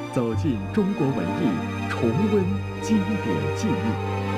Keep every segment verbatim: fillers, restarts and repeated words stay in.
走进中国文艺，重温经典记忆。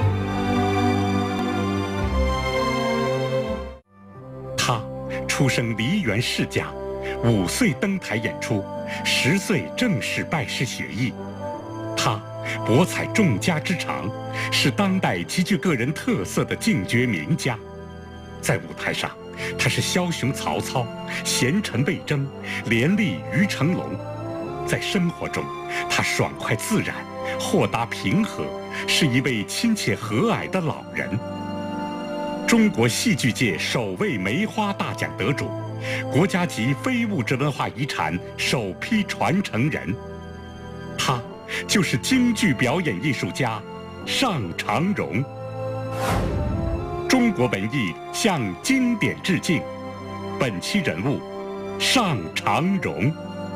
他出生梨园世家，五岁登台演出，十岁正式拜师学艺。他博采众家之长，是当代极具个人特色的净绝名家。在舞台上，他是枭雄曹操，贤臣魏征，廉吏于成龙；在生活中，他爽快自然，豁达平和，是一位亲切和蔼的老人。中国戏剧界首位梅花大奖得主，国家级非物质文化遗产首批传承人，他就是京剧表演艺术家尚长荣。中国文艺向经典致敬，本期人物尚长荣。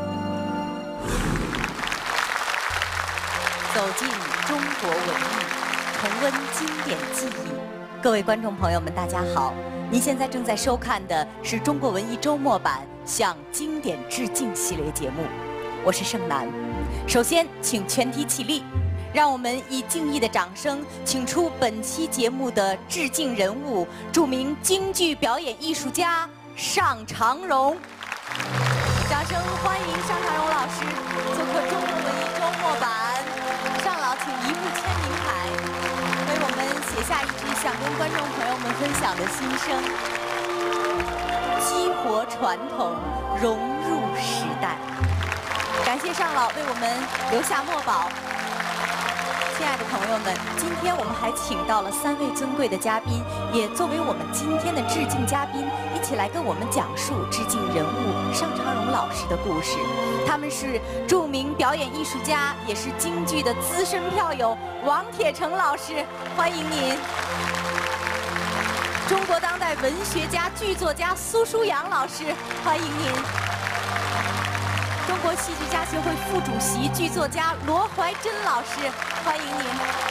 走进中国文艺，重温经典记忆。各位观众朋友们，大家好！您现在正在收看的是中国文艺周末版向经典致敬系列节目，我是盛楠。首先，请全体起立，让我们以敬意的掌声，请出本期节目的致敬人物——著名京剧表演艺术家尚长荣。掌声欢迎尚长荣老师做客中国文艺周末版。尚老，请移步签名台，为我们写下一支想跟观众朋友们分享的心声。激活传统，融入时代。感谢尚老为我们留下墨宝。亲爱的朋友们，今天我们还请到了三位尊贵的嘉宾，也作为我们今天的致敬嘉宾，一起来跟我们讲述致敬人物尚长荣老师的故事。他们是著名表演艺术家，也是京剧的资深票友王铁成老师，欢迎您。中国当代文学家、剧作家苏舒阳老师，欢迎您。中国戏剧家协会副主席、剧作家罗怀珍老师，欢迎您。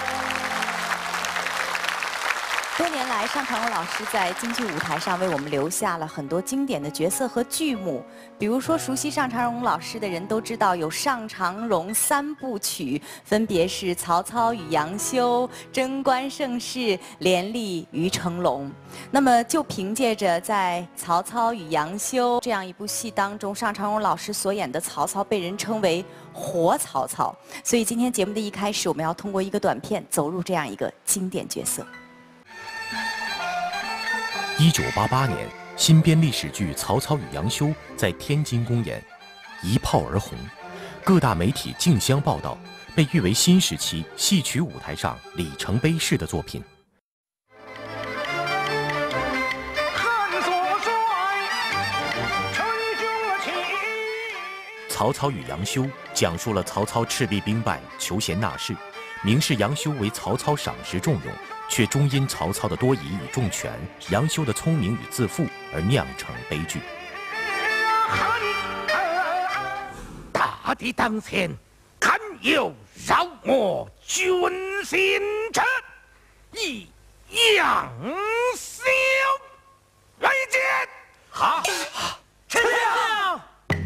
多年来，尚长荣老师在京剧舞台上为我们留下了很多经典的角色和剧目。比如说，熟悉尚长荣老师的人都知道有尚长荣三部曲，分别是曹操与杨修、贞观盛世、廉吏于成龙。那么，就凭借着在曹操与杨修这样一部戏当中，尚长荣老师所演的曹操被人称为活曹操。所以，今天节目的一开始，我们要通过一个短片走入这样一个经典角色。 一九八八年，新编历史剧《曹操与杨修》在天津公演，一炮而红，各大媒体竞相报道，被誉为新时期戏曲舞台上里程碑式的作品。曹操与杨修讲述了曹操赤壁兵败，求贤纳士，明示杨修为曹操赏识重用，却终因曹操的多疑与重权，杨修的聪明与自负而酿成悲剧。 大敌当前，堪有扰我军心者，以杨修为戒。好，是这样。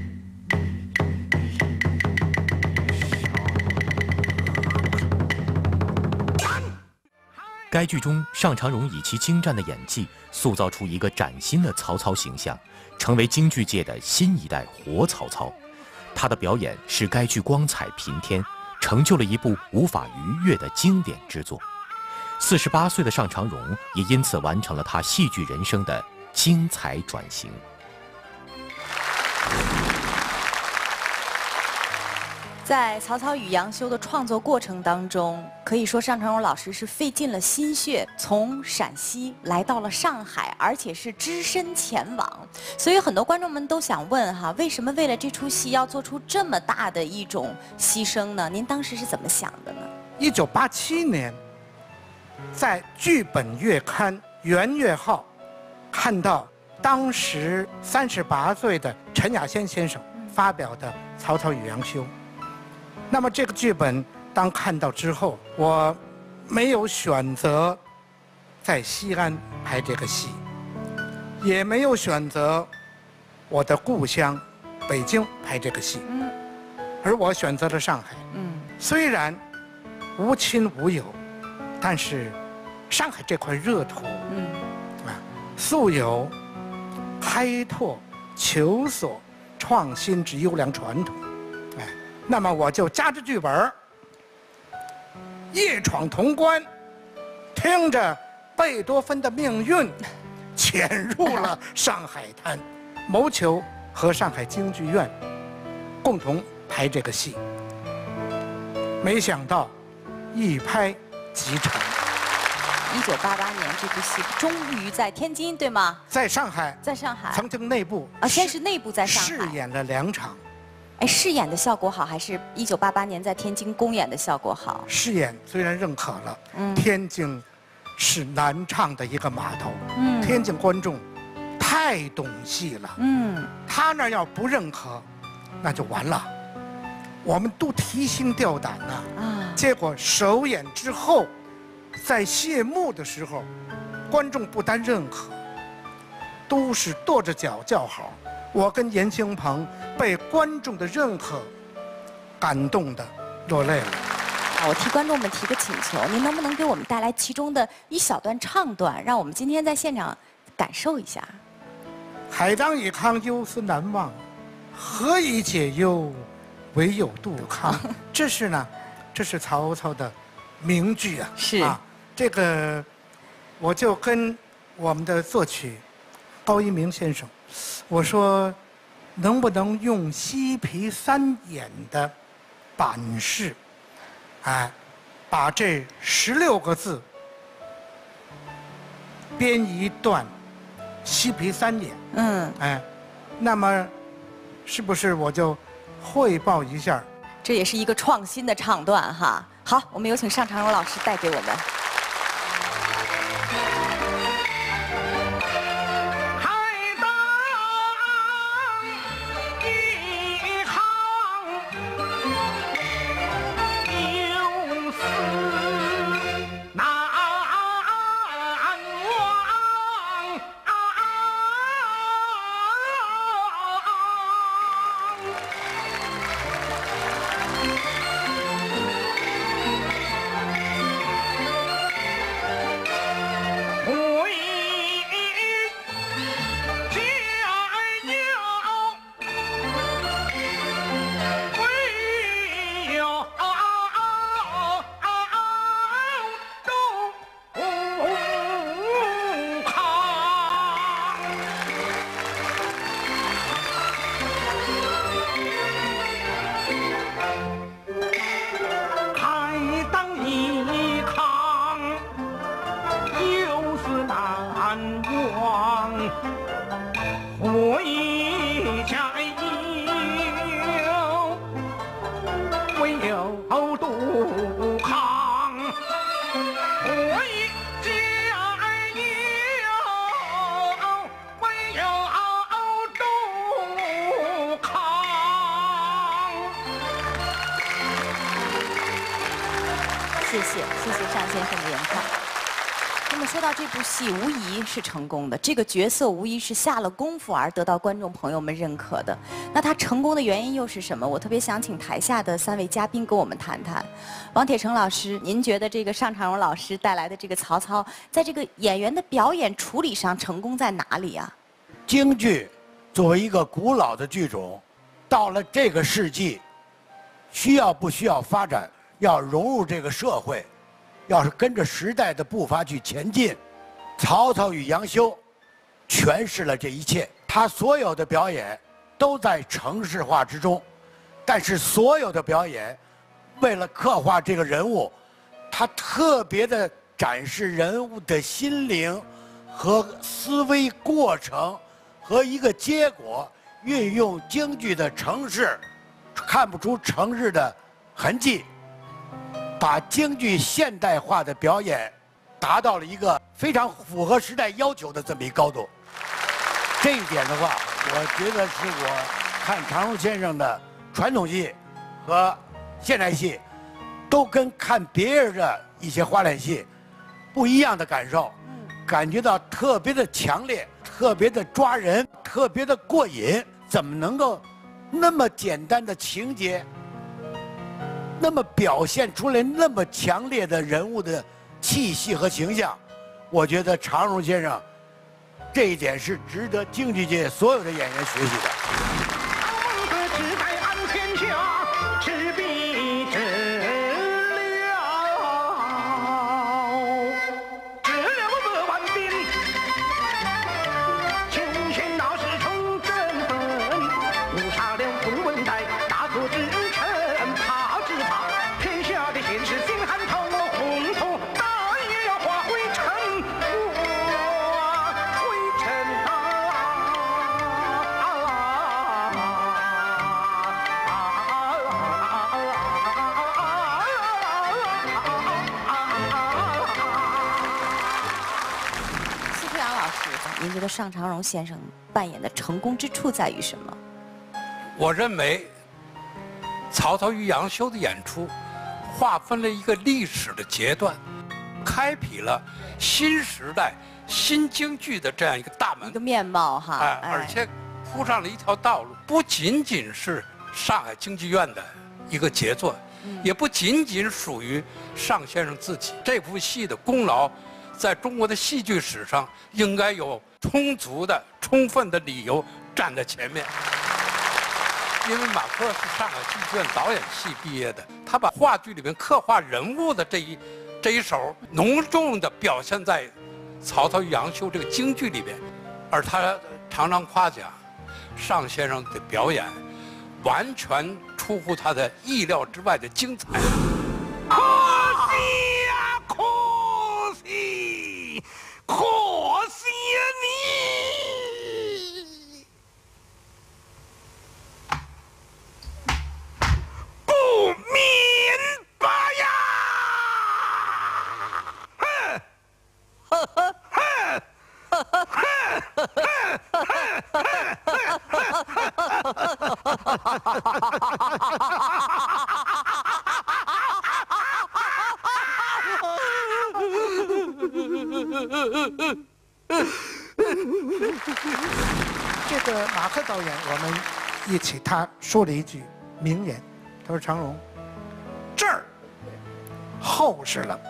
该剧中，尚长荣以其精湛的演技，塑造出一个崭新的曹操形象，成为京剧界的新一代活曹操。他的表演使该剧光彩频天，成就了一部无法逾越的经典之作。四十八岁的尚长荣也因此完成了他戏剧人生的精彩转型。 在曹操与杨修的创作过程当中，可以说尚长荣老师是费尽了心血，从陕西来到了上海，而且是只身前往。所以很多观众们都想问哈，为什么为了这出戏要做出这么大的一种牺牲呢？您当时是怎么想的呢？ 一九八七年，在剧本月刊《圆月号》看到当时三十八岁的陈亚先先生发表的《曹操与杨修》。那么这个剧本当看到之后，我没有选择在西安拍这个戏，也没有选择我的故乡北京拍这个戏。 而我选择了上海。 嗯， 虽然无亲无友，但是上海这块热土， 嗯， 啊，素有开拓、求索、创新之优良传统。哎，那么我就夹着剧本儿，夜闯潼关，听着贝多芬的命运，潜入了上海滩，谋求和上海京剧院共同排这个戏。没想到一拍即成。 一九八八年这部戏终于在天津，对吗？ 在上海， 在上海曾经内部啊，先是内部在上海试演了两场。 哎，试演的效果好，还是一九八八年在天津公演的效果好？ 试演虽然认可了， 嗯， 天津是南唱的一个码头， 嗯， 天津观众太懂戏了， 嗯， 他那要不认可，那就完了。我们都提心吊胆呐， 啊， 结果首演之后，在谢幕的时候，观众不但认可，都是跺着脚叫好。我跟严兴鹏被观众的认可感动的落泪了。 我替观众们提个请求，您能不能给我们带来其中的一小段唱段，让我们今天在现场感受一下？ 海当以慷忧思难忘，何以解忧，唯有杜康。这是呢，这是曹操的名句啊。 是啊，这个我就跟我们的作曲高一鸣先生，我说能不能用西皮三演的版式，哎，把这十六个字编一段西皮三演。 嗯， 哎，那么是不是我就汇报一下？ 这也是一个创新的唱段哈。好，我们有请尚长荣老师带给我们。谢谢，谢谢尚先生的演唱。那么说到这部戏，无疑是成功的，这个角色无疑是下了功夫而得到观众朋友们认可的。那他成功的原因又是什么？我特别想请台下的三位嘉宾跟我们谈谈。王铁成老师，您觉得这个尚长荣老师带来的这个曹操，在这个演员的表演处理上成功在哪里啊？ 京剧作为一个古老的剧种，到了这个世纪，需要不需要发展？要融入这个社会，要是跟着时代的步伐去前进，曹操与杨修诠释了这一切。他所有的表演都在程式化之中，但是所有的表演为了刻画这个人物，他特别的展示人物的心灵和思维过程和一个结果，运用京剧的程式，看不出程式的痕迹。把京剧现代化的表演达到了一个非常符合时代要求的这么一高度。这一点的话，我觉得是我看常荣先生的传统戏和现代戏，都跟看别人的一些花脸戏不一样的感受，感觉到特别的强烈，特别的抓人，特别的过瘾。怎么能够那么简单的情节， 那么表现出来那么强烈的人物的气息和形象，我觉得常荣先生这一点是值得京剧界所有的演员学习的。 只待安天下，赤壁之了，治了百万兵，穷县闹市冲振奋，误杀了孔文代大国之臣，怕只怕天下的现实心寒透，红头大也要化灰尘，灰尘苏志阳老师，您觉得尚长荣先生扮演的成功之处在于什么？ 我认为，曹操与杨修的演出，划分了一个历史的阶段，开辟了新时代新京剧的这样一个大门一个，面貌哈， 哎，而且铺上了一条道路，不仅仅是上海京剧院的一个杰作，也不仅仅属于尚先生自己。这部戏的功劳，在中国的戏剧史上应该有充足的、充分的理由站在前面。因为马克是上海戏剧院导演系毕业的，他把话剧里面刻画人物的这一这一手浓重地表现在《曹操与杨修》这个京剧里边，而他常常夸奖尚先生的表演完全出乎他的意料之外的精彩。可惜呀，可惜，可惜呀你！不明白呀！哼！呵呵哼！呵呵哼！ 这个马克导演，我们一起，他说了一句名言，他说：“常荣，这儿厚实了，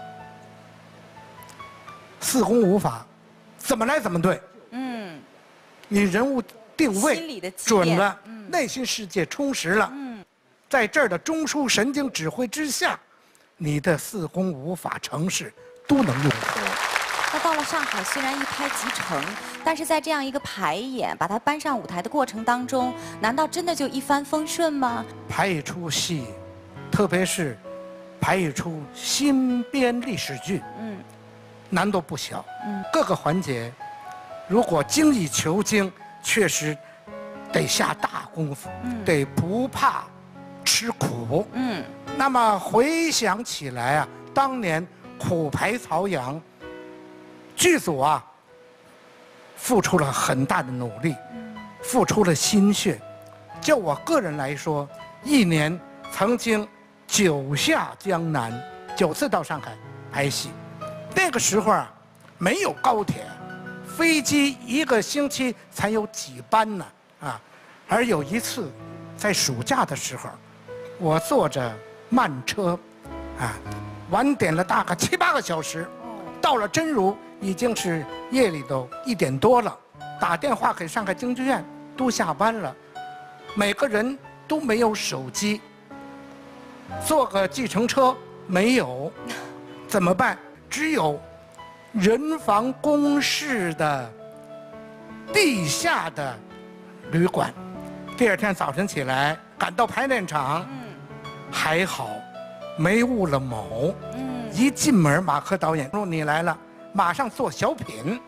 四功五法怎么来怎么对。 嗯， 你人物定心位理的积淀准了， 嗯内心世界充实了， 嗯， 在这儿的中枢神经指挥之下，你的四功五法程式都能用活。” 那到了上海，虽然一拍即成，但是在这样一个排演，把它搬上舞台的过程当中，难道真的就一帆风顺吗？ 排一出戏，特别是排一出新编历史剧， 嗯难度不小。 嗯， 各个环节，如果精益求精，确实得下大功夫， 嗯得不怕吃苦。 嗯那么回想起来啊，当年苦排曹杨，剧组啊付出了很大的努力，付出了心血。就我个人来说，一年曾经九下江南，九次到上海拍戏。那个时候啊，没有高铁，飞机一个星期才有几班呢啊。而有一次，在暑假的时候，我坐着慢车，啊，晚点了大概七八个小时，到了真如已经是夜里头一点多了，打电话给上海京剧院，都下班了，每个人都没有手机，坐个计程车没有，怎么办？只有人防公示的地下的旅馆。第二天早晨起来，赶到排练场，还好没误了某。 嗯， 一进门，马克导演说：“你来了，马上做小品。”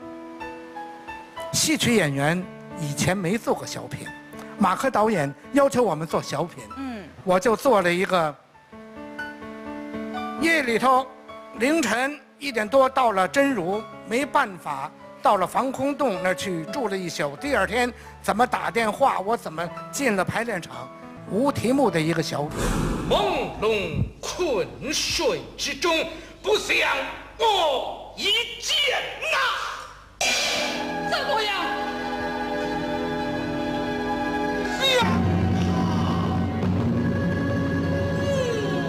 戏曲演员以前没做过小品，马克导演要求我们做小品， 嗯， 我就做了一个。夜里头，凌晨一点多到了真如，没办法，到了防空洞那儿去住了一宿。第二天怎么打电话，我怎么进了排练场，无题目的一个小品。 朦胧困睡之中，不想我一见呐，怎么样？呀！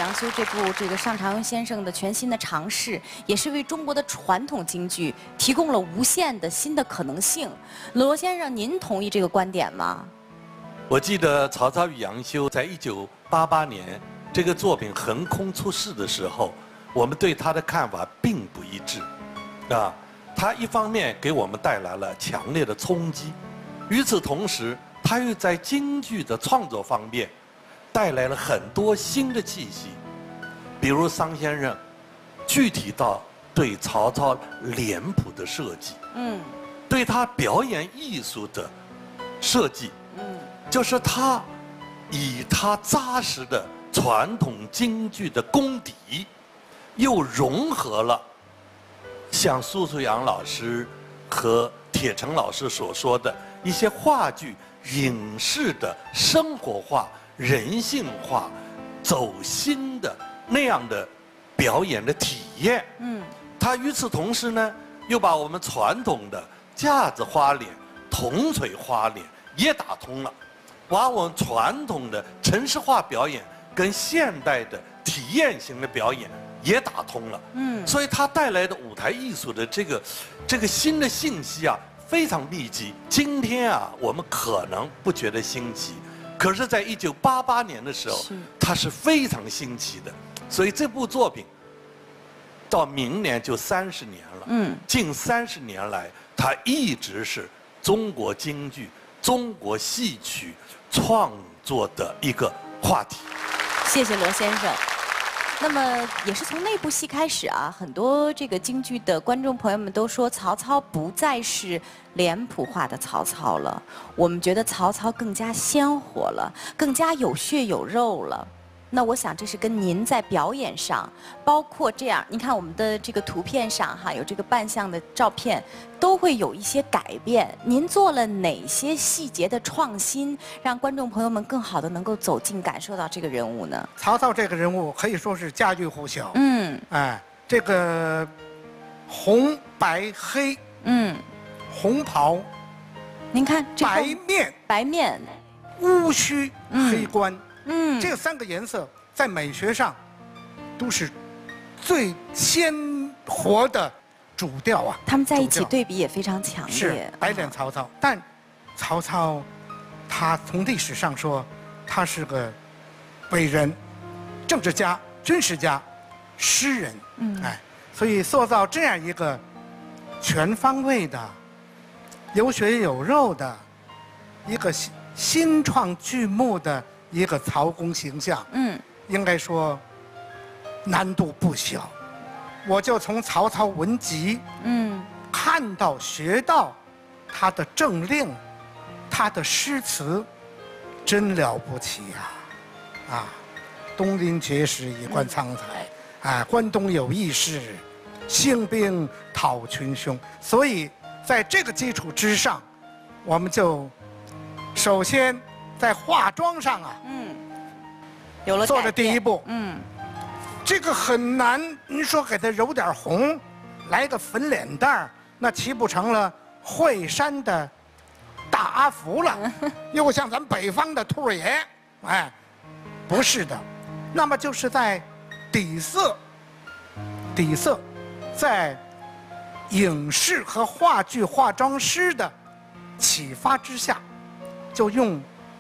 杨修》这部这个上长庸先生的全新的尝试，也是为中国的传统京剧提供了无限的新的可能性。罗先生，您同意这个观点吗？ 我记得《曹操与杨修》在一九八八年这个作品横空出世的时候，我们对他的看法并不一致，啊，他一方面给我们带来了强烈的冲击，与此同时，他又在京剧的创作方面带来了很多新的气息，比如桑先生具体到对曹操脸谱的设计，嗯，对他表演艺术的设计，嗯，就是他以他扎实的传统京剧的功底，又融合了像苏苏阳老师和铁成老师所说的一些话剧影视的生活化、人性化、走心的那样的表演的体验。嗯，他与此同时呢，又把我们传统的架子花脸、铜锤花脸也打通了，把我们传统的程式化表演跟现代的体验型的表演也打通了。嗯，所以它带来的舞台艺术的这个这个新的信息啊，非常密集。今天啊，我们可能不觉得新奇，可是在一九八八年的时候，它是非常新奇的。所以这部作品到明年就三十年了。嗯，近三十年来，它一直是中国京剧、中国戏曲创作的一个话题。 谢谢罗先生。那么也是从那部戏开始啊，很多这个京剧的观众朋友们都说，曹操不再是脸谱化的曹操了，我们觉得曹操更加鲜活了，更加有血有肉了。那我想这是跟您在表演上，包括这样，你看我们的这个图片上哈，有这个扮相的照片，都会有一些改变。您做了哪些细节的创新，让观众朋友们更好的能够走进、感受到这个人物呢？ 曹操这个人物可以说是家喻户晓。嗯，哎，这个红白黑，嗯，红袍， 您看这白面， 白面， 乌须，黑冠。嗯，这三个颜色在美学上都是最鲜活的主调啊。 他们在一起对比也非常强烈。 是白脸曹操，但曹操他从历史上说，他是个伟人、政治家、军事家、诗人。嗯，哎，所以塑造这样一个全方位的、有血有肉的一个新新创剧目的一个曹公形象，嗯，应该说难度不小。我就从曹操文集，嗯，看到学到他的政令，他的诗词，真了不起呀！啊，东临碣石，以观沧海，啊，关东有义士，兴兵讨群雄。所以在这个基础之上，我们就首先在化妆上啊，嗯， 有了做了第一步，嗯，这个很难。您说给他揉点红，来个粉脸蛋儿，那岂不成了惠山的大阿福了？又像咱北方的兔儿爷，哎，不是的。那么就是在底色，底色，在影视和话剧化妆师的启发之下，就用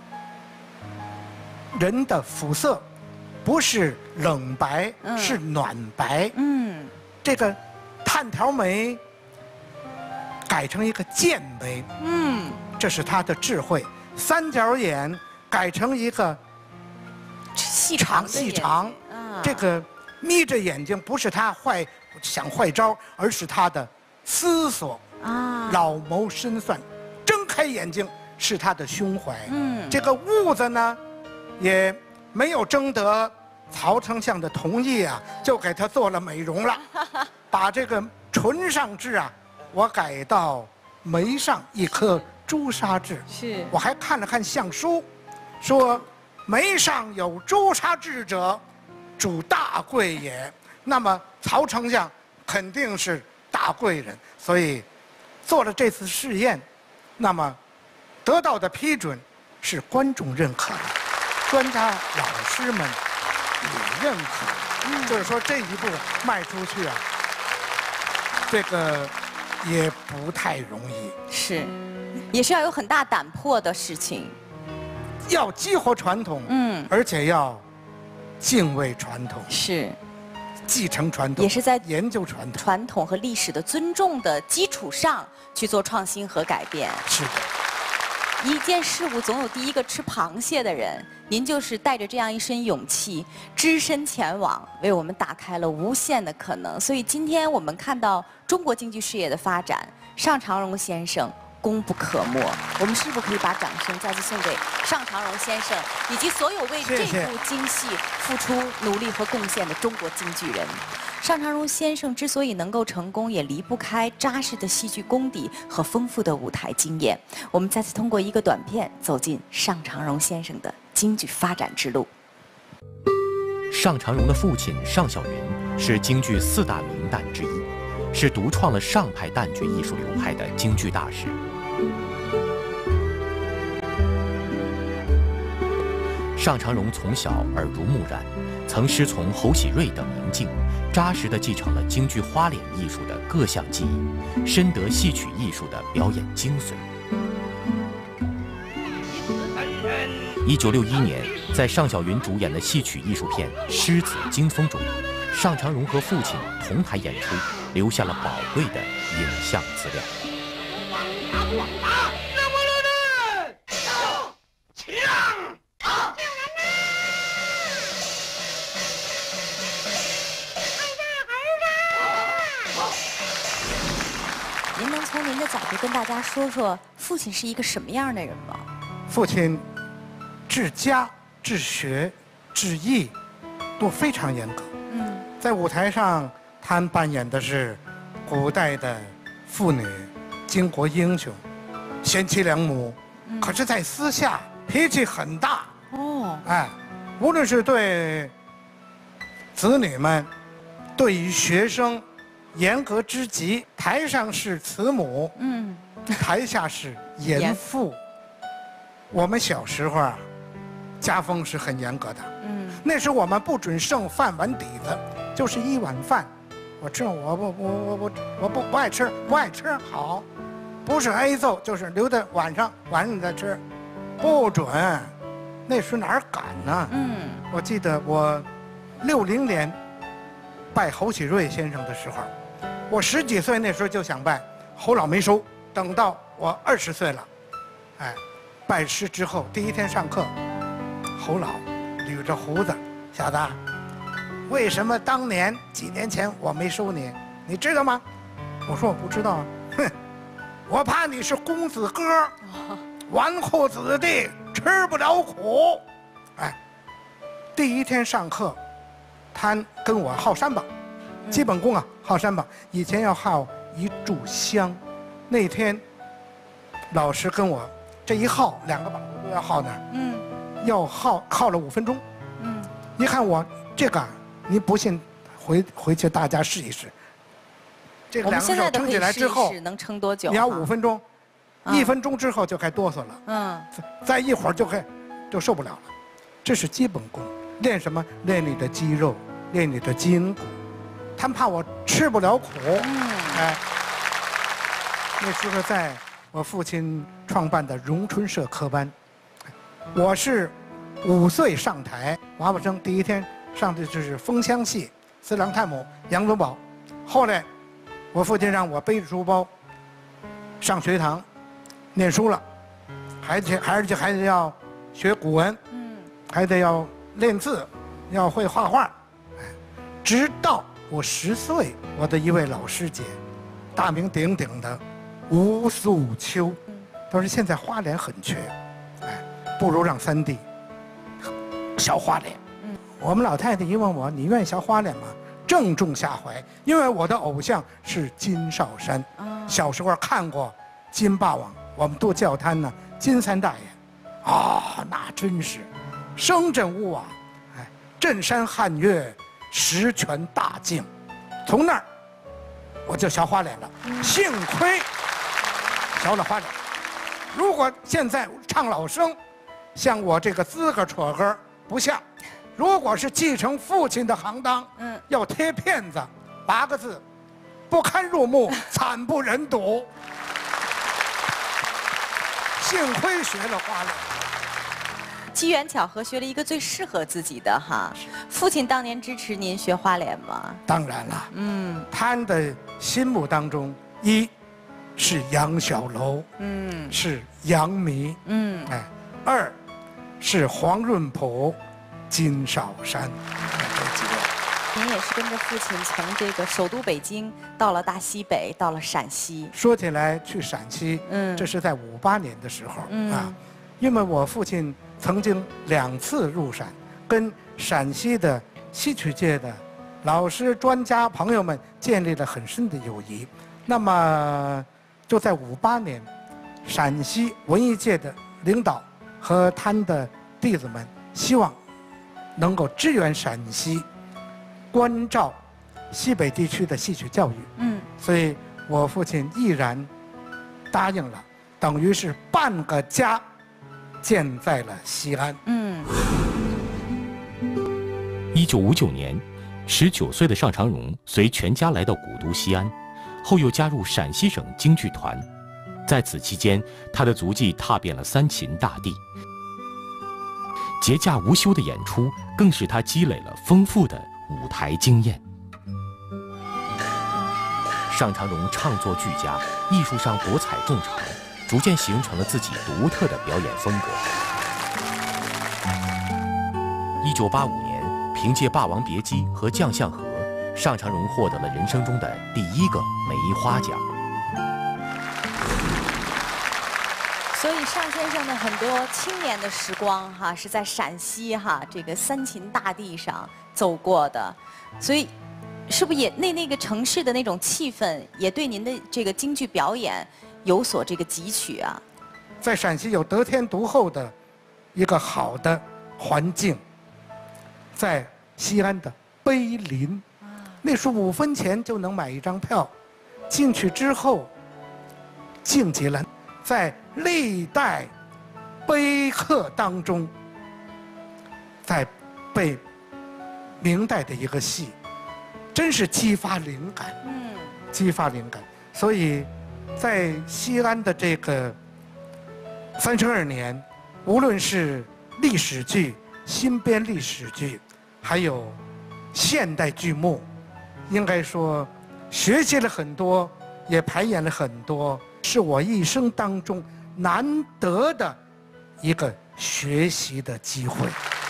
人的肤色不是冷白，嗯、是暖白。嗯，这个炭条眉改成一个剑眉。嗯，这是他的智慧。三角眼改成一个细长细长。啊，这个眯着眼睛不是他坏想坏招，而是他的思索啊，老谋深算。睁开眼睛是他的胸怀。嗯，这个痦子呢，也没有征得曹丞相的同意啊，就给他做了美容了，把这个唇上痣啊，我改到眉上一颗朱砂痣。是，我还看了看相书，说眉上有朱砂痣者，主大贵也。那么曹丞相肯定是大贵人，所以做了这次试验，那么得到的批准是观众认可的，专家老师们也认可，就是说这一步迈出去啊，这个也不太容易， 是，也是要有很大胆魄的事情。 要激活传统，嗯，而且要敬畏传统， 是， 继承传统， 也是在研究传统、 传统和历史的尊重的基础上去做创新和改变。 是的。 一件事物总有第一个吃螃蟹的人，您就是带着这样一身勇气，只身前往，为我们打开了无限的可能。所以今天我们看到中国京剧事业的发展，尚长荣先生功不可没。我们是否可以把掌声再次送给尚长荣先生，以及所有为这部京戏付出努力和贡献的中国京剧人？尚长荣先生之所以能够成功，也离不开扎实的戏剧功底和丰富的舞台经验。我们再次通过一个短片，走进尚长荣先生的京剧发展之路。 尚长荣的父亲尚小云是京剧四大名旦之一，是独创了尚派旦角艺术流派的京剧大师。尚长荣从小耳濡目染，曾师从侯喜瑞等名镜，扎实地继承了京剧花脸艺术的各项技艺，深得戏曲艺术的表演精髓。一九六一年，在尚小云主演的戏曲艺术片《狮子惊风》中，尚长荣和父亲同台演出，留下了宝贵的影像资料。 您能从您的角度跟大家说说，父亲是一个什么样的人吗？ 父亲治家、治学、治艺都非常严格。嗯，在舞台上，他扮演的是古代的妇女、巾帼英雄、贤妻良母。嗯、可是，在私下脾气很大。哦，哎，无论是对子女们，对于学生，严格之极。台上是慈母，嗯，台下是严父。我们小时候啊，家风是很严格的。嗯，那时我们不准剩饭碗底子，就是一碗饭，我吃我不我我我我不不爱吃，不爱吃好，不是挨揍就是留在晚上晚上再吃，不准。那时哪儿敢呢？嗯，我记得我六零年拜侯喜瑞先生的时候，我十几岁那时候就想拜，侯老没收，等到我二十岁了，哎，拜师之后第一天上课，侯老捋着胡子，小子，为什么当年几年前我没收你？你知道吗？我说我不知道啊。哼，我怕你是公子哥，纨绔子弟，吃不了苦。哎，第一天上课，他跟我耗三把。基本功啊，耗三把。以前要耗一炷香，那天老师跟我这一耗两个把都要耗那儿，嗯，要耗耗了五分钟，嗯，一看我这个，你不信，回回去大家试一试。这个两个手撑起来之后， 能撑多久？ 你要五分钟，一分钟之后就开哆嗦了，嗯，再一会儿就开就受不了了。这是基本功，练什么？练你的肌肉，练你的筋骨。他们怕我吃不了苦，嗯，哎，那时候在我父亲创办的荣春社科班，我是五岁上台，娃娃生第一天上的就是风箱戏，四郎探母、杨宗保。后来我父亲让我背着书包上学堂念书了，还得还是还得要学古文，嗯，还得要练字，要会画画，直到我十岁，我的一位老师姐，大名鼎鼎的吴素秋，他说现在花脸很缺，哎，不如让三弟学花脸。嗯，我们老太太一问我，你愿意学花脸吗？正中下怀，因为我的偶像是金少山，小时候看过金霸王，我们都叫他呢金三大爷，啊，那真是声震屋瓦，哎，震山撼岳。十全大镜，从那儿我就学花脸了。幸亏学了花脸。如果现在唱老生，像我这个资格戳个不像； 如果是继承父亲的行当，嗯，要贴片子，八个字：不堪入目，惨不忍睹。幸亏学了花脸。 机缘巧合学了一个最适合自己的哈。父亲当年支持您学花脸吗？ 当然了， 嗯， 他的心目当中，一是杨小楼， 嗯， 是杨幂， 嗯， 哎，二是黄润甫、金少山，这几位。 您也是跟着父亲从这个首都北京到了大西北，到了陕西。 说起来，去陕西， 嗯， 这是在五八年的时候， 嗯啊，因为我父亲曾经两次入陕，跟陕西的戏曲界的老师、专家朋友们建立了很深的友谊。那么，就在五八年，陕西文艺界的领导和他的弟子们希望能够支援陕西，关照西北地区的戏曲教育。 嗯， 所以我父亲毅然答应了，等于是半个家建在了西安。 嗯。 一九五九年，十九岁的尚长荣随全家来到古都西安，后又加入陕西省京剧团。在此期间，他的足迹踏遍了三秦大地，节假无休的演出更使他积累了丰富的舞台经验。尚长荣唱作俱佳，艺术上博采众长，逐渐形成了自己独特的表演风格。一九八五年，凭借《霸王别姬》和《将相和》，尚长荣获得了人生中的第一个梅花奖。 所以尚先生的很多青年的时光哈，是在陕西哈这个三秦大地上走过的，所以是不是也那那个城市的那种气氛，也对您的这个京剧表演有所这个汲取啊？ 在陕西有得天独厚的一个好的环境，在西安的碑林，那是五分钱就能买一张票，进去之后静极了。在历代碑刻当中，在背明代的一个戏，真是激发灵感， 嗯， 激发灵感。所以，在西安的这个三十二年，无论是历史剧、新编历史剧，还有现代剧目，应该说学习了很多，也排演了很多。是我一生当中难得的一个学习的机会。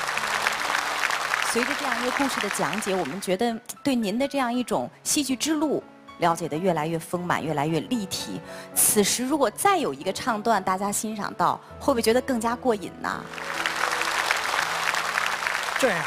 随着这样一个故事的讲解，我们觉得对您的这样一种戏剧之路了解得越来越丰满，越来越立体。此时如果再有一个唱段大家欣赏到，会不会觉得更加过瘾呢？ 这样，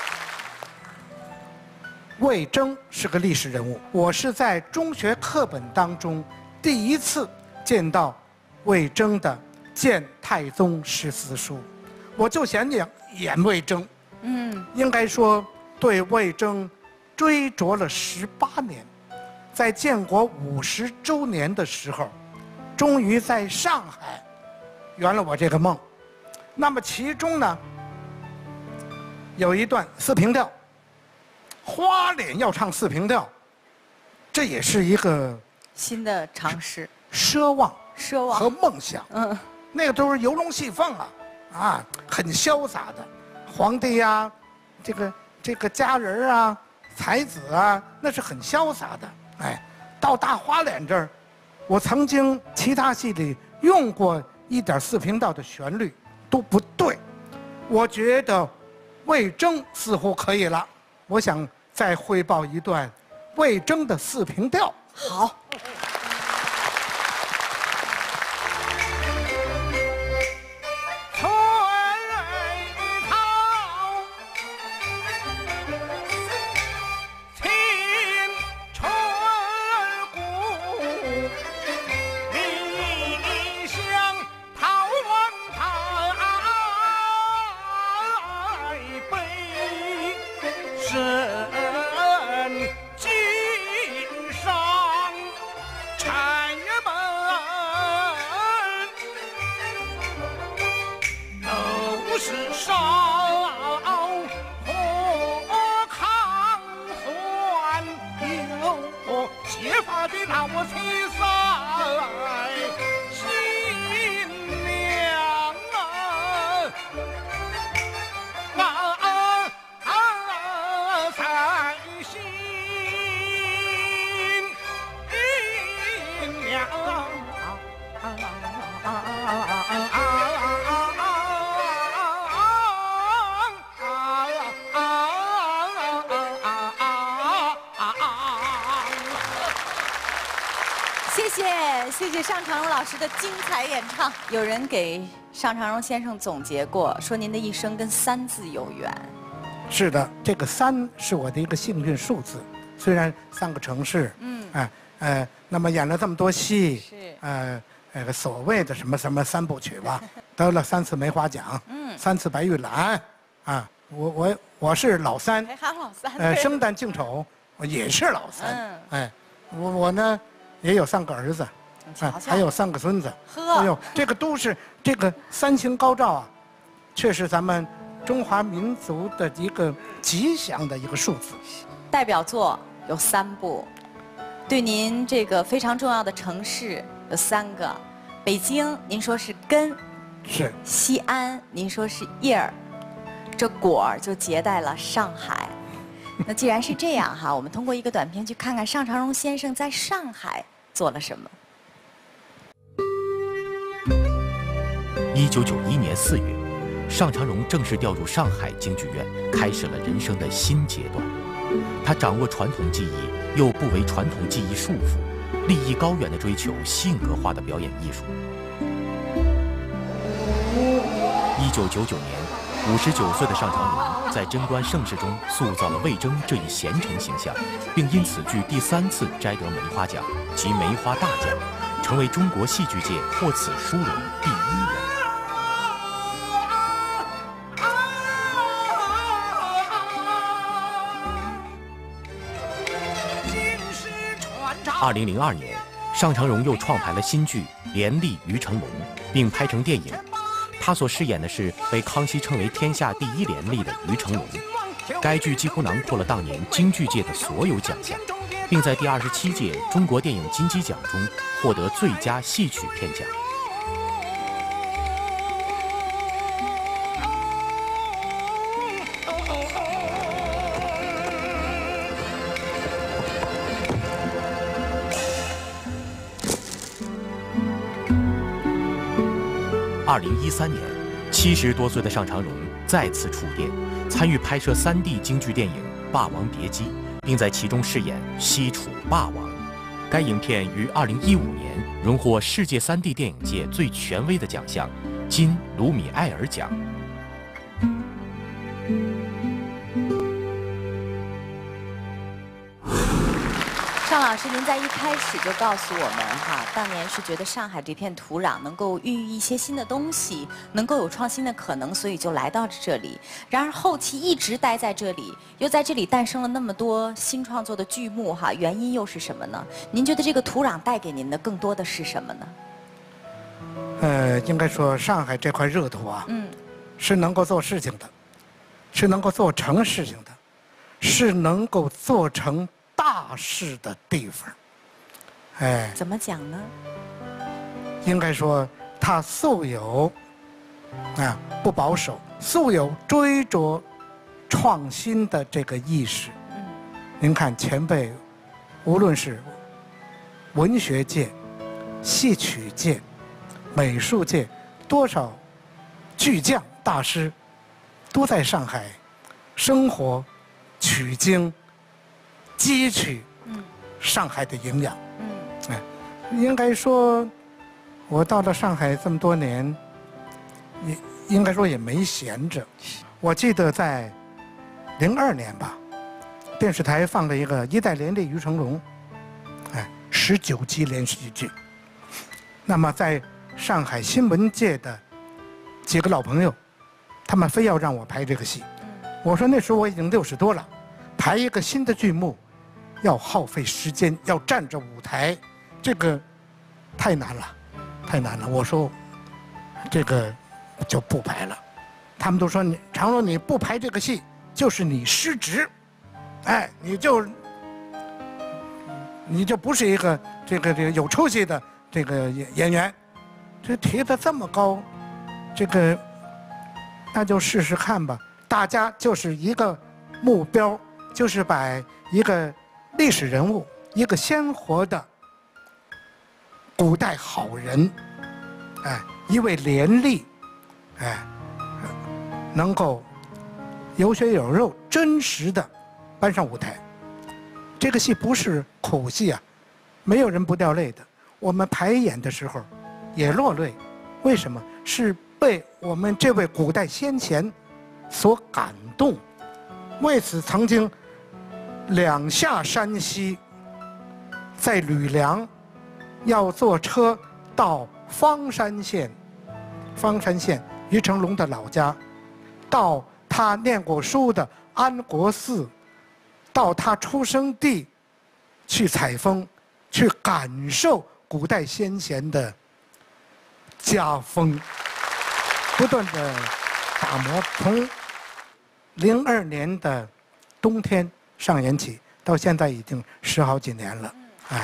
魏征是个历史人物，我是在中学课本当中第一次见到魏征的《见太宗诗词书》，我就想演演魏征。嗯，应该说对魏征追逐了十八年，在建国五十周年的时候，终于在上海圆了我这个梦。那么其中呢，有一段四平调，花脸要唱四平调，这也是一个新的尝试， 奢望、 奢望和梦想。 嗯， 那个都是游龙戏凤啊，啊，很潇洒的，皇帝呀、啊，这个这个佳人啊，才子啊，那是很潇洒的。哎，到大花脸这儿，我曾经其他戏里用过一点四平调的旋律都不对，我觉得魏征似乎可以了。我想再汇报一段魏征的四平调。 好。 是少红我西塞新娘啊啊啊在新娘。 谢谢谢谢尚长荣老师的精彩演唱。有人给尚长荣先生总结过，说您的一生跟三字有缘。 是的，这个三是我的一个幸运数字。虽然三个城市，嗯，哎呃，那么演了这么多戏， 是， 呃呃，所谓的什么什么三部曲吧，得了三次梅花奖，嗯，三次白玉兰，啊，我我我是老三， 还喊老三， 呃，生旦净丑我也是老三，嗯，哎，我我呢也有三个儿子， 哎， 还有三个孙子， 呵， 哎呦，这个都是这个三星高照啊，却是咱们中华民族的一个吉祥的一个数字。 代表作有三部，对您这个非常重要的城市有三个，北京您说是根， 是西安您说是叶儿，这果儿就结带了上海。那既然是这样哈，我们通过一个短片去看看尚长荣先生在上海做了什么。 一九九一年四月，尚长荣正式调入上海京剧院，开始了人生的新阶段。他掌握传统技艺，又不为传统技艺束缚，立意高远地追求性格化的表演艺术。一九九九年，五十九岁的尚长荣在贞观盛世中塑造了魏征这一贤臣形象，并因此剧第三次摘得梅花奖及梅花大奖，成为中国戏剧界获此殊荣第一人。二零零二年，尚长荣又创排了新剧《廉吏于成龙》，并拍成电影。他所饰演的是被康熙称为天下第一廉吏的于成龙。该剧几乎囊括了当年京剧界的所有奖项，并在第二十七届中国电影金鸡奖中获得最佳戏曲片奖。二零一三年，七十多岁的尚长荣再次触电，参与拍摄三 D 京剧电影《霸王别姬》，并在其中饰演西楚霸王。该影片于二零一五年荣获世界三 D 电影界最权威的奖项金卢米埃尔奖。 尚老师，您在一开始就告诉我们哈，当年是觉得上海这片土壤能够孕育一些新的东西，能够有创新的可能，所以就来到这里。然而后期一直待在这里，又在这里诞生了那么多新创作的剧目哈，原因又是什么呢？您觉得这个土壤带给您的更多的是什么呢？ 呃，应该说上海这块热土啊，嗯，是能够做事情的，是能够做成事情的，是能够做成大事的地方。哎， 怎么讲呢？ 应该说它素有啊不保守，素有追逐创新的这个意识。嗯，您看前辈，无论是文学界、戏曲界、美术界，多少巨匠大师都在上海生活、取经、汲取上海的营养。嗯，哎，应该说，我到了上海这么多年，也应该说也没闲着。我记得在零二年吧，电视台放了一个《一代廉吏于成龙》，哎，十九集连续剧。那么在上海新闻界的几个老朋友，他们非要让我拍这个戏。我说那时候我已经六十多了，排一个新的剧目，要耗费时间，要站着舞台，这个太难了，太难了。我说这个就不排了。他们都说你常荣你不排这个戏，就是你失职，哎，你就你就不是一个这个这个有出息的这个演演员。这提得这么高，这个那就试试看吧。大家就是一个目标，就是把一个历史人物，一个鲜活的古代好人，哎，一位廉吏，哎，能够有血有肉、真实的搬上舞台。这个戏不是苦戏啊，没有人不掉泪的。我们排演的时候也落泪，为什么？是被我们这位古代先贤所感动。为此，曾经两下山西，在吕梁要坐车到方山县，方山县于成龙的老家，到他念过书的安国寺，到他出生地去采风，去感受古代先贤的家风，不断的打磨。从零二年的冬天上演起，到现在已经十好几年了，哎。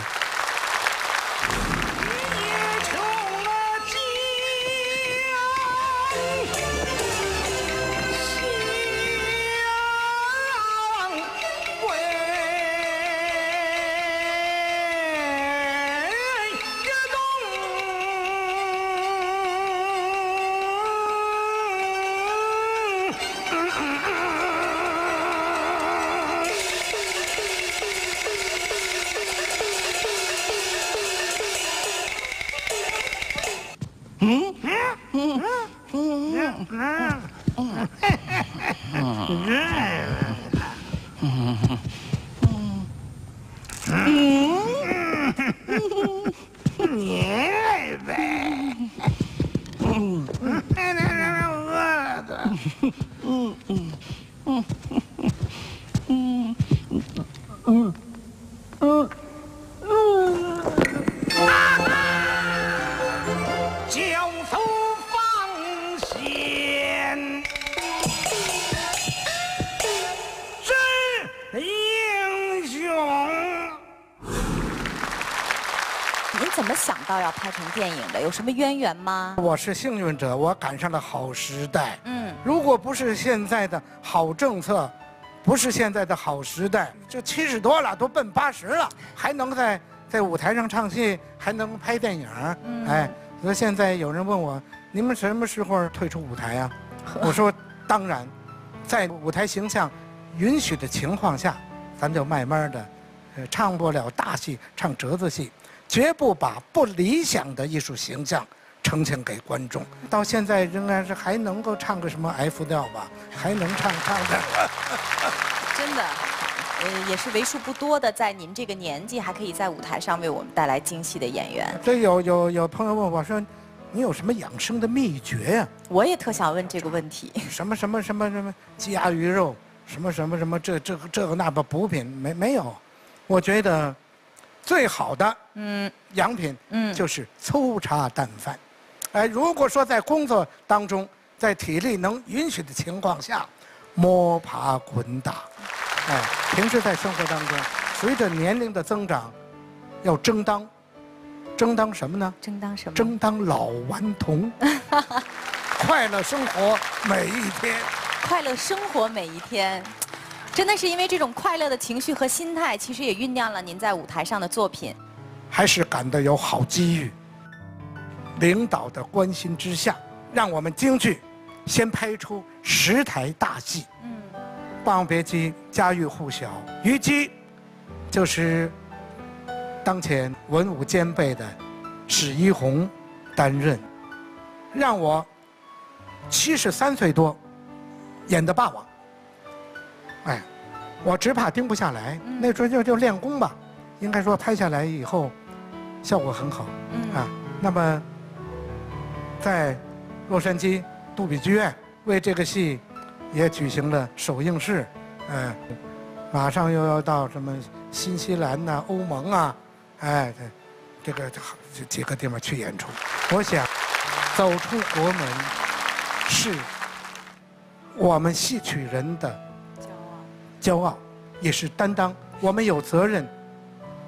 怎么想到要拍成电影的？有什么渊源吗？ 我是幸运者，我赶上了好时代。 嗯， 如果不是现在的好政策，不是现在的好时代，这七十多了，都奔八十了，还能在在舞台上唱戏，还能拍电影。嗯、哎，所以现在有人问我，你们什么时候退出舞台呀、啊？我说，当然，在舞台形象允许的情况下，咱就慢慢的，呃，唱不了大戏，唱折子戏。绝不把不理想的艺术形象呈现给观众。到现在仍然是还能够唱个什么 F 调吧，还能唱唱的。 真的，呃，也是为数不多的，在您这个年纪还可以在舞台上为我们带来惊喜的演员。 这有有有朋友问我说，你有什么养生的秘诀呀、啊？ 我也特想问这个问题。 什么什么什么什么鸡鸭鱼肉，什么什么什么这这个这个那个补品没没有？我觉得。最好的嗯养品嗯就是粗茶淡饭，哎，如果说在工作当中，在体力能允许的情况下，摸爬滚打，哎，平时在生活当中，随着年龄的增长，要争当，争当什么呢？ 争当什么？ 争当老顽童，快乐生活每一天， 快乐生活每一天。真的是因为这种快乐的情绪和心态，其实也酝酿了您在舞台上的作品。 还是感到有好机遇，领导的关心之下，让我们京剧先拍出十台大戏。嗯，《霸王别姬》家喻户晓，虞姬就是当前文武兼备的史一红担任，让我七十三岁多演的霸王。哎，我只怕盯不下来，嗯、那时候就就练功吧。应该说拍下来以后，效果很好。嗯、啊，那么在洛杉矶杜比剧院为这个戏也举行了首映式，嗯、呃，马上又要到什么新西兰呐、啊、欧盟啊，哎，这个这几个地方去演出。我想走出国门是我们戏曲人的骄傲，也是担当。我们有责任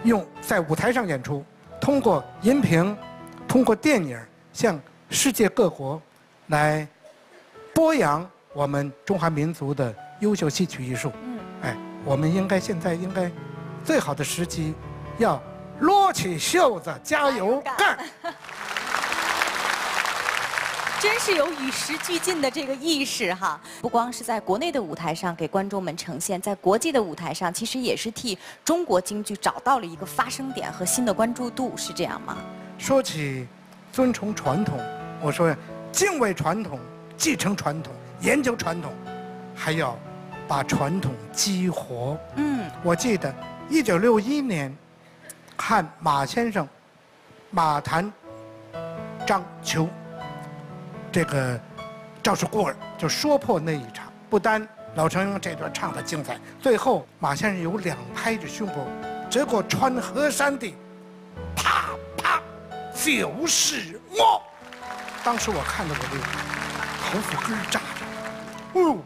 用在舞台上演出，通过银屏，通过电影，向世界各国来播扬我们中华民族的优秀戏曲艺术。嗯，哎，我们应该现在应该最好的时机，要撸起袖子加油干。 真是有与时俱进的这个意识哈！不光是在国内的舞台上给观众们呈现，在国际的舞台上，其实也是替中国京剧找到了一个发声点和新的关注度，是这样吗？ 说起尊崇传统，我说敬畏传统、继承传统、研究传统，还要把传统激活。嗯，我记得一九六一年看马先生、马谭、张裘。这个赵氏孤儿就说破那一场，不单老成英这段唱的精彩，最后马先生有两拍着胸脯，结果穿河山的，啪啪就是我。当时我看到我这头发根炸着，哦，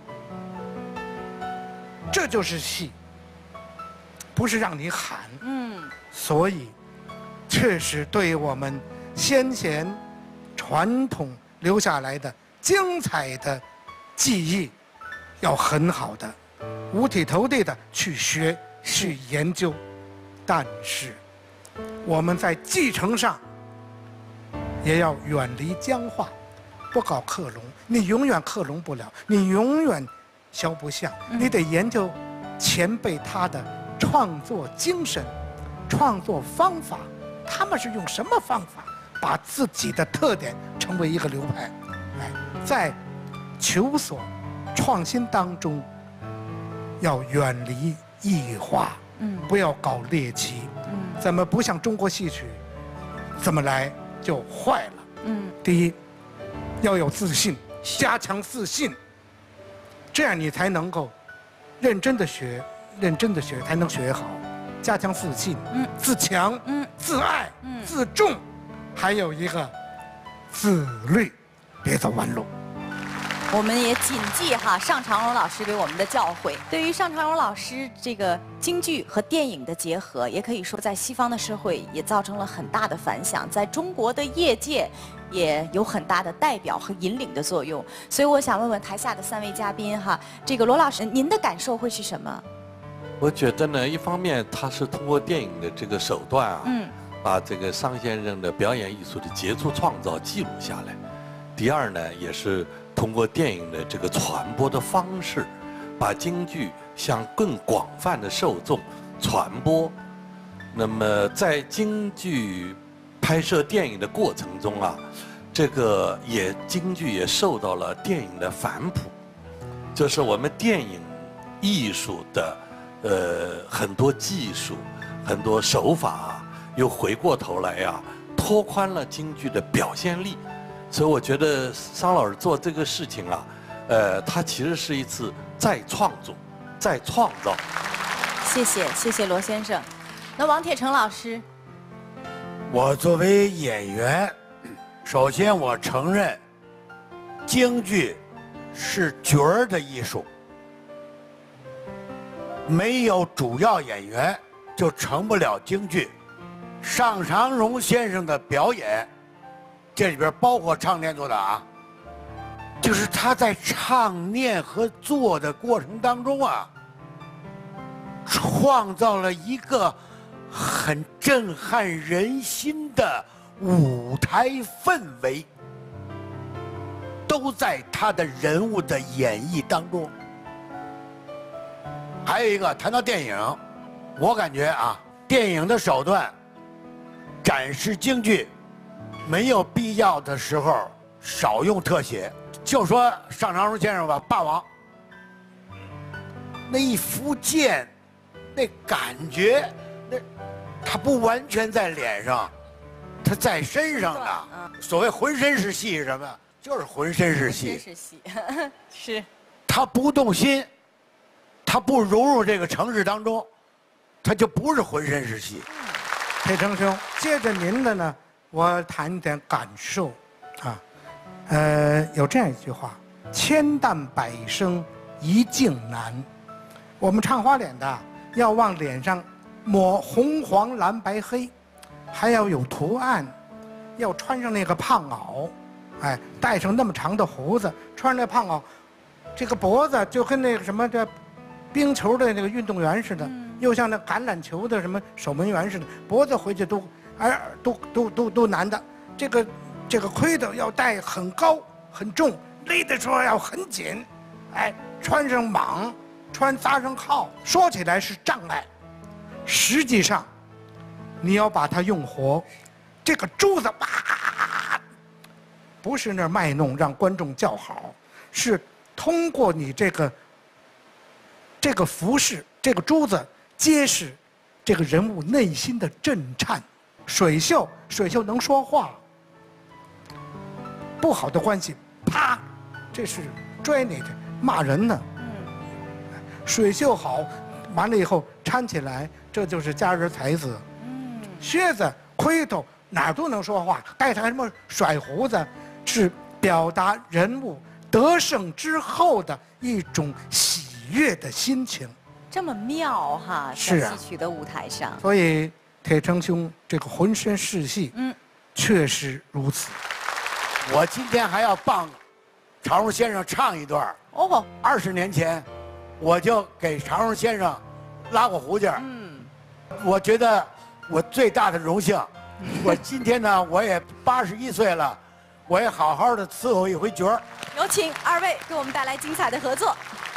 这就是戏，不是让你喊，嗯，所以确实对我们先贤传统留下来的精彩的记忆，要很好的五体投地的去学去研究，但是我们在继承上也要远离僵化，不搞克隆，你永远克隆不了，你永远学不像，你得研究前辈他的创作精神、创作方法，他们是用什么方法把自己的特点成为一个流派，哎，在求索创新当中，要远离异化，嗯，不要搞猎奇，嗯，怎么不像中国戏曲，怎么来就坏了，嗯，第一，要有自信，加强自信，这样你才能够认真的学，认真的学才能学好，加强自信，嗯，自强，嗯，自爱，嗯，自重。还有一个自律，别走弯路。 我们也谨记哈尚长荣老师给我们的教诲。对于尚长荣老师这个京剧和电影的结合，也可以说在西方的社会也造成了很大的反响，在中国的业界也有很大的代表和引领的作用。所以我想问问台下的三位嘉宾哈，这个罗老师，您的感受会是什么？ 我觉得呢，一方面他是通过电影的这个手段啊，嗯。把这个尚先生的表演艺术的杰出创造记录下来。第二呢，也是通过电影的这个传播的方式，把京剧向更广泛的受众传播。那么在京剧拍摄电影的过程中啊，这个也京剧也受到了电影的反哺，就是我们电影艺术的呃很多技术、很多手法啊。又回过头来呀、啊，拓宽了京剧的表现力，所以我觉得尚老师做这个事情啊，呃，他其实是一次再创作、再创造。 谢谢，谢谢罗先生。那王铁成老师， 我作为演员，首先我承认，京剧是角儿的艺术，没有主要演员就成不了京剧。尚长荣先生的表演，这里边包括唱念做打啊，就是他在唱念和做的过程当中啊，创造了一个很震撼人心的舞台氛围，都在他的人物的演绎当中。还有一个谈到电影，我感觉啊，电影的手段展示京剧，没有必要的时候少用特写。就说尚长荣先生吧，《霸王》那一伏剑，那感觉，那他不完全在脸上，他在身上呢。所谓浑身是戏是什么？就是浑身是戏。 浑身是戏，是。 他不动心，他不融入这个城市当中，他就不是浑身是戏。 铁成兄，接着您的呢，我谈一点感受，啊，呃，有这样一句话：千担百生一镜难。我们唱花脸的要往脸上抹红黄蓝白黑，还要有图案，要穿上那个胖袄，哎，带上那么长的胡子，穿上那胖袄，这个脖子就跟那个什么这冰球的那个运动员似的，嗯、又像那橄榄球的什么守门员似的，脖子回去都哎都都都都难的。这个这个盔的要戴很高很重，勒的时候要很紧，哎，穿上蟒，穿扎上靠，说起来是障碍，实际上你要把它用活，这个珠子啪，不是那儿卖弄让观众叫好，是通过你这个这个服饰，这个珠子揭示这个人物内心的震颤。水袖，水袖能说话。不好的关系，啪，这是拽你的，骂人呢。水袖好，完了以后搀起来，这就是佳人才子。靴子、盔头哪儿都能说话，带上什么甩胡子，是表达人物得胜之后的一种喜悦的心情。 这么妙哈， 是啊， 在戏曲的舞台上。 所以铁成兄这个浑身是戏，嗯，确实如此。 我今天还要帮常荣先生唱一段哦。二十年前，我就给常荣先生拉过胡琴。嗯，我觉得我最大的荣幸，我今天呢，我也八十一岁了，我也好好的伺候一回角儿。 有请二位给我们带来精彩的合作。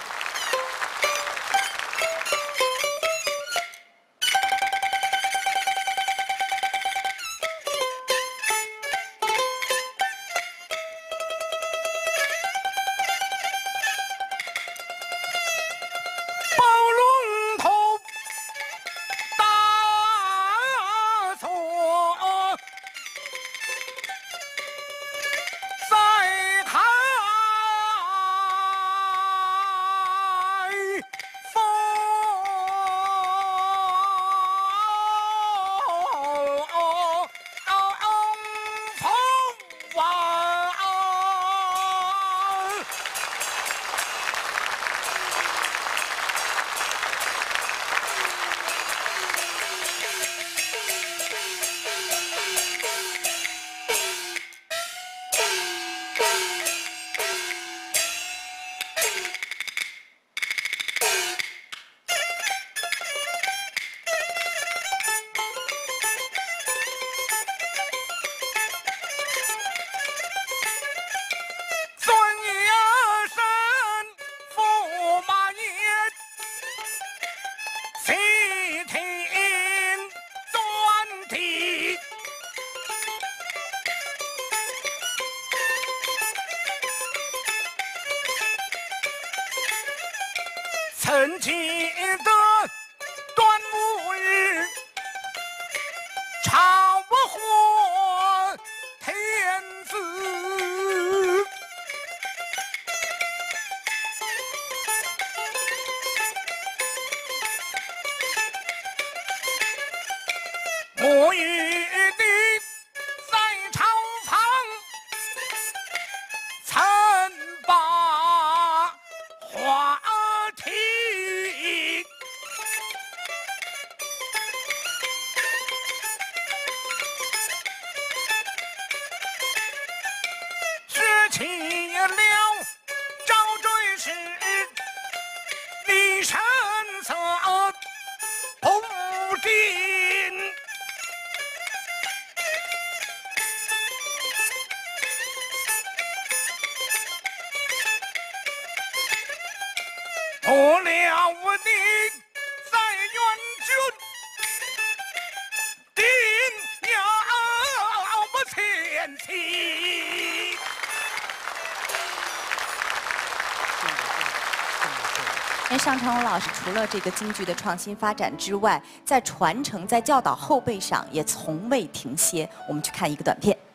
曾记得端午日，朝火天子，沐浴的在朝房，曾把话题。学起了招赘时，你神色不定。不料你在援军，定要不前期。 哎，尚长荣老师除了这个京剧的创新发展之外，在传承、在教导后辈上也从未停歇。我们去看一个短片。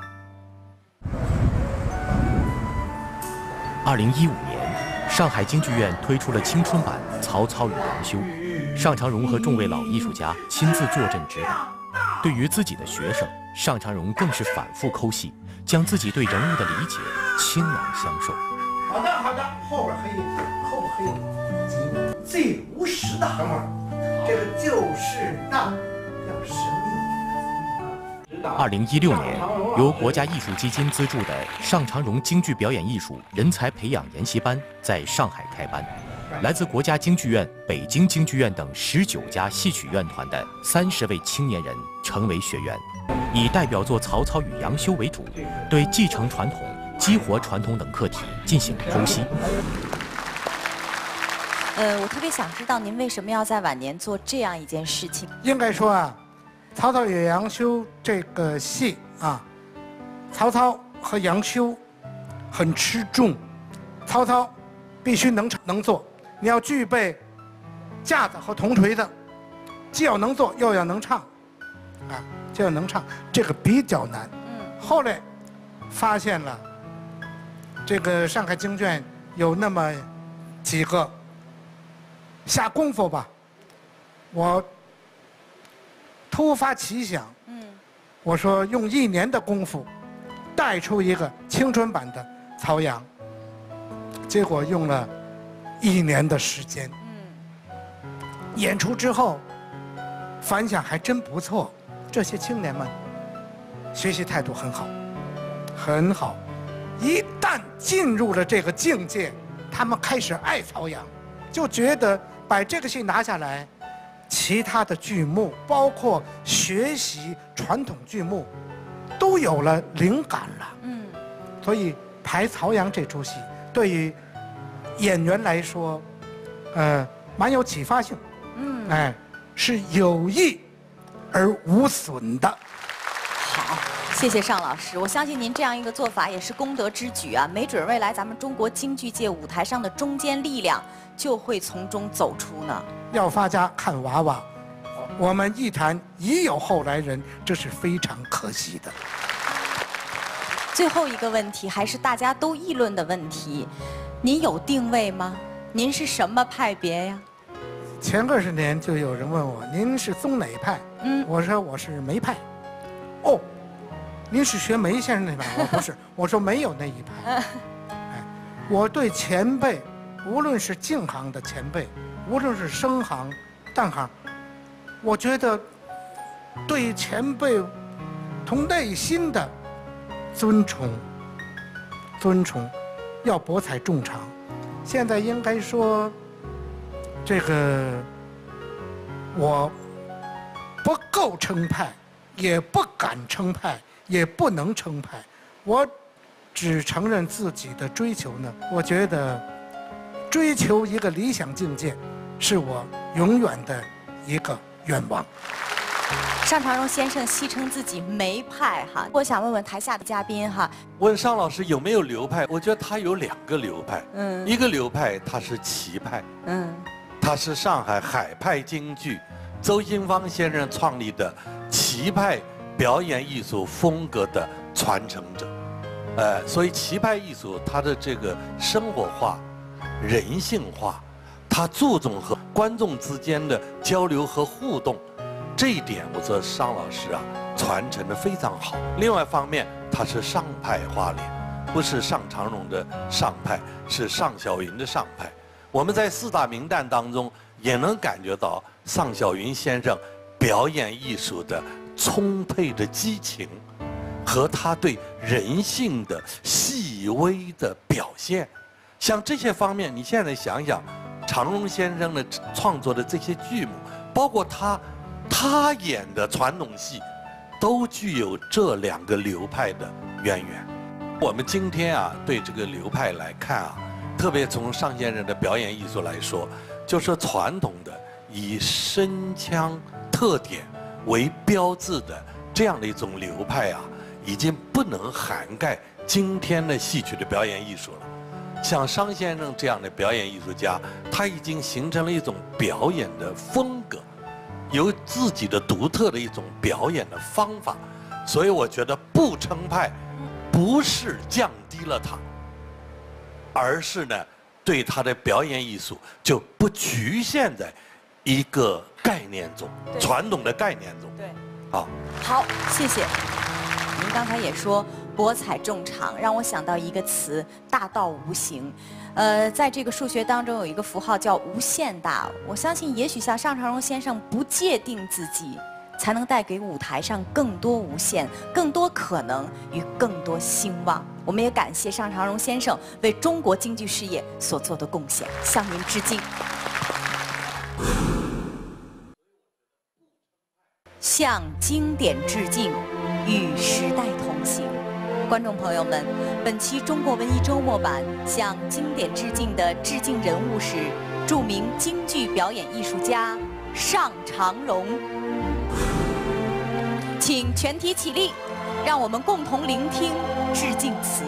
二零一五年。上海京剧院推出了青春版《曹操与杨修》，尚长荣和众位老艺术家亲自坐镇指导。对于自己的学生，尚长荣更是反复抠戏，将自己对人物的理解倾囊相授。 好的好的，后边还有后边还有几个最如实的，等会儿，这个就是那叫神秘。 二零一六年，由国家艺术基金资助的尚长荣京剧表演艺术人才培养研习班在上海开班，来自国家京剧院、北京京剧院等十九家戏曲院团的三十位青年人成为学员，以代表作《曹操与杨修》为主，对继承传统、激活传统等课题进行剖析。 呃，我特别想知道您为什么要在晚年做这样一件事情？ 应该说啊，《曹操与杨修》这个戏啊，曹操和杨修很吃重，曹操必须能唱能做，你要具备架子和铜锤的，既要能做又要能唱，啊，就要能唱，这个比较难。嗯。后来发现了，这个上海京剧院有那么几个下功夫吧，我突发奇想，嗯，我说用一年的功夫带出一个青春版的曹杨，结果用了一年的时间，嗯，演出之后反响还真不错，这些青年们学习态度很好，很好，一旦进入了这个境界，他们开始爱曹杨，就觉得把这个戏拿下来，其他的剧目，包括学习传统剧目，都有了灵感了。嗯，所以排曹杨这出戏，对于演员来说，呃，蛮有启发性。嗯，哎，是有益而无损的。 好，谢谢尚老师。我相信您这样一个做法也是功德之举啊，没准未来咱们中国京剧界舞台上的中坚力量就会从中走出呢。 要发家看娃娃，我们艺坛已有后来人，这是非常可惜的。 最后一个问题，还是大家都议论的问题，您有定位吗？您是什么派别呀？ 前二十年就有人问我，您是宗哪派？嗯，我说我是梅派。哦，您是学梅先生那派？我不是，我说没有那一派。哎，我对前辈，无论是净行的前辈，无论是生行、旦行，我觉得对前辈从内心的尊崇、尊崇，要博采众长。现在应该说，这个我不够称派，也不敢称派，也不能称派。我只承认自己的追求呢。我觉得追求一个理想境界，是我永远的一个愿望。 尚长荣先生戏称自己梅派哈，我想问问台下的嘉宾哈， 问尚老师有没有流派？我觉得他有两个流派，嗯，一个流派他是齐派，嗯，他是上海海派京剧周新芳先生创立的齐派表演艺术风格的传承者，呃，所以齐派艺术它的这个生活化、人性化，它注重和观众之间的交流和互动。这一点，我说尚老师啊，传承的非常好。另外一方面，他是上派花脸，不是尚长荣的上派，是尚小云的上派。我们在四大名旦当中，也能感觉到尚小云先生表演艺术的充沛的激情，和他对人性的细微的表现。像这些方面，你现在想想，长荣先生的创作的这些剧目，包括他。他演的传统戏，都具有这两个流派的渊源。我们今天啊，对这个流派来看啊，特别从尚先生的表演艺术来说，就是传统的以声腔特点为标志的这样的一种流派啊，已经不能涵盖今天的戏曲的表演艺术了。像尚先生这样的表演艺术家，他已经形成了一种表演的风格。有自己的独特的一种表演的方法，所以我觉得不称派，不是降低了他，而是呢，对他的表演艺术就不局限在一个概念中，传统的概念中。 对， 好， 好，谢谢。您刚才也说， 博采众长，让我想到一个词“大道无形”。呃，在这个数学当中有一个符号叫无限大。我相信，也许像尚长荣先生不界定自己，才能带给舞台上更多无限、更多可能与更多兴旺。我们也感谢尚长荣先生为中国京剧事业所做的贡献，向您致敬。向经典致敬，与时代同行。观众朋友们，本期中国文艺周末版向经典致敬的致敬人物是著名京剧表演艺术家尚长荣。请全体起立，让我们共同聆听致敬词。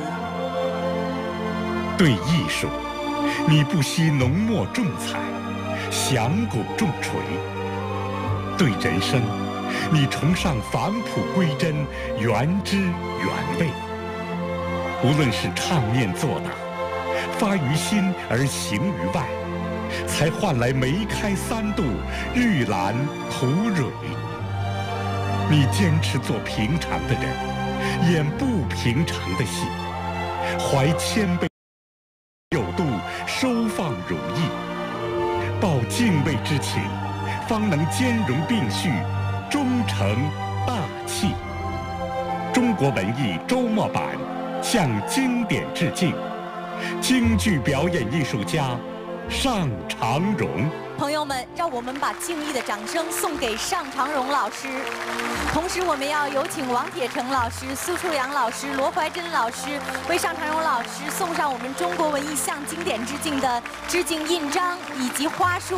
对艺术，你不惜浓墨重彩，响鼓重锤；对人生，你崇尚返璞归真，原汁原味。无论是唱念做打，发于心而行于外，才换来梅开三度，玉兰吐蕊。你坚持做平常的人，演不平常的戏，怀谦卑有度，收放如意，抱敬畏之情，方能兼容并蓄，忠诚大气。中国文艺周末版向经典致敬，京剧表演艺术家尚长荣。 朋友们，让我们把敬意的掌声送给尚长荣老师。同时，我们要有请王铁成老师、苏树阳老师、罗怀珍老师为尚长荣老师送上我们中国文艺向经典致敬的致敬印章以及花束。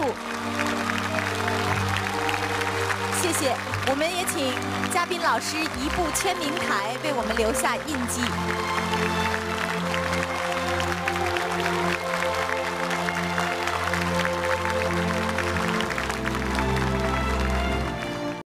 谢谢。我们也请嘉宾老师移步签名台为我们留下印记。